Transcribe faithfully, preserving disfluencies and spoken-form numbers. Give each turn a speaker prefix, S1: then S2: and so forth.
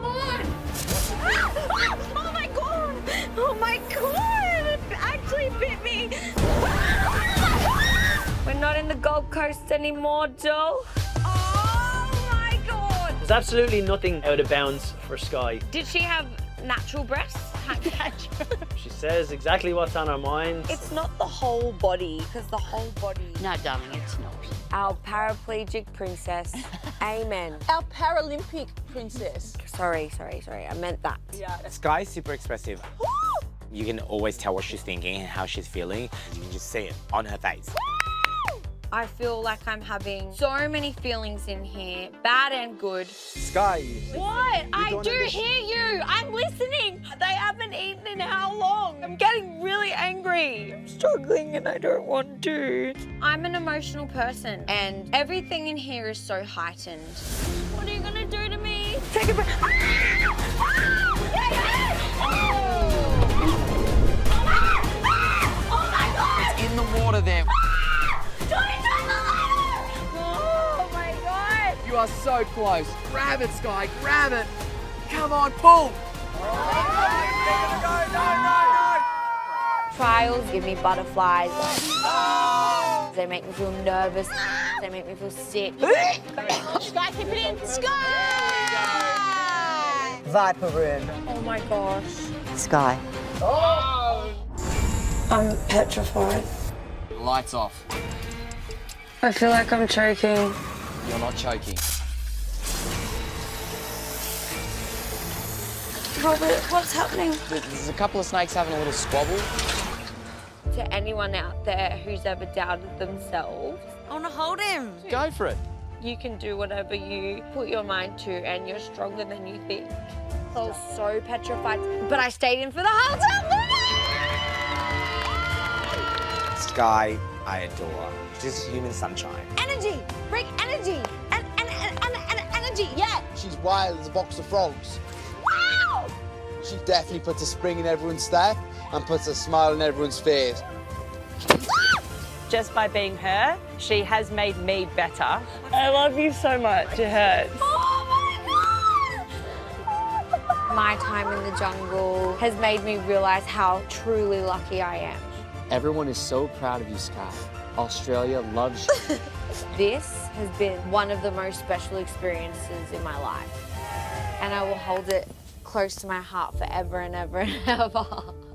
S1: come on! Oh my god! Oh my god! It actually bit me! We're not in the Gold Coast anymore, Joe. Oh my god!
S2: There's absolutely nothing out of bounds for Sky.
S1: Did she have natural breasts?
S2: She says exactly what's on her mind.
S1: It's not the whole body, because the whole body...
S3: No, darling, it's not.
S1: Our paraplegic princess. Amen.
S4: Our Paralympic princess.
S1: Sorry, sorry, sorry. I meant that.
S4: Yeah.
S5: Sky's super expressive. You can always tell what she's thinking and how she's feeling. You can just see it on her face.
S1: I feel like I'm having so many feelings in here, bad and good.
S6: Sky.
S1: What? I
S6: don't
S1: do
S6: understand.
S1: hear you. I'm listening. They haven't eaten in how long? I'm getting really angry. I'm struggling and I don't want to. I'm an emotional person and everything in here is so heightened. What are you gonna do to me? Take a breath. Oh my God!
S7: It's in the water there.
S1: Oh my God!
S7: You are so close. Grab it, Sky. Grab it. Come on, pull.
S1: Trials give me butterflies. They make me feel nervous. They make me feel sick.
S4: Sky, keep it in. Sky!
S8: Viper room.
S1: Oh my gosh.
S8: Sky.
S1: I'm petrified.
S7: Lights off.
S1: I feel like I'm choking.
S7: You're not choking.
S1: Robert, what's happening?
S7: There's a couple of snakes having a little squabble.
S1: To anyone out there who's ever doubted themselves, I want to hold him.
S7: Go for it.
S1: You can do whatever you put your mind to and you're stronger than you think. I was so petrified, but I stayed in for the whole time.
S5: Sky, I adore. She's human sunshine.
S1: Energy, break energy, and, and, and, and, and energy, yeah.
S9: She's wild as a box of frogs.
S1: Wow!
S9: She definitely puts a spring in everyone's step and puts a smile on everyone's face.
S10: Just by being her, she has made me better.
S1: I love you so much, it hurts. Oh my God! My time in the jungle has made me realise how truly lucky I am.
S7: Everyone is so proud of you, Sky. Australia loves you.
S1: This has been one of the most special experiences in my life. And I will hold it close to my heart forever and ever and ever.